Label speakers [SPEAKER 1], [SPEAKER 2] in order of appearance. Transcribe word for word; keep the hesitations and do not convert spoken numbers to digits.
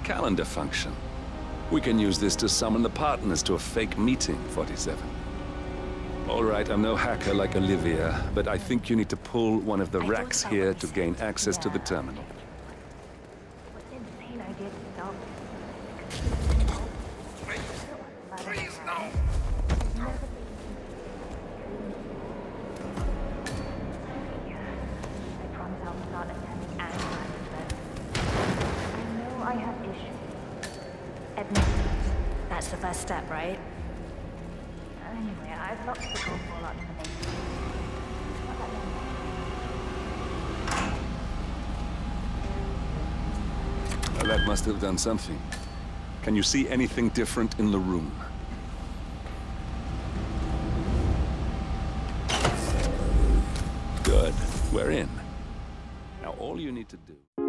[SPEAKER 1] calendar function. We can use this to summon the partners to a fake meeting, forty-seven. All right, I'm no hacker like Olivia, but I think you need to pull one of the racks here to gain access to the terminal.
[SPEAKER 2] What an insane idea to stop.
[SPEAKER 3] Please, no!
[SPEAKER 2] I promise I'll start attending any classes then. I know I have issues. Admit it. That's the first step, right? Anyway, I've locked the golf ball up in the basement. Not that long.
[SPEAKER 1] Well, that must have done something. Can you see anything different in the room? Good. We're in. Now all you need to do...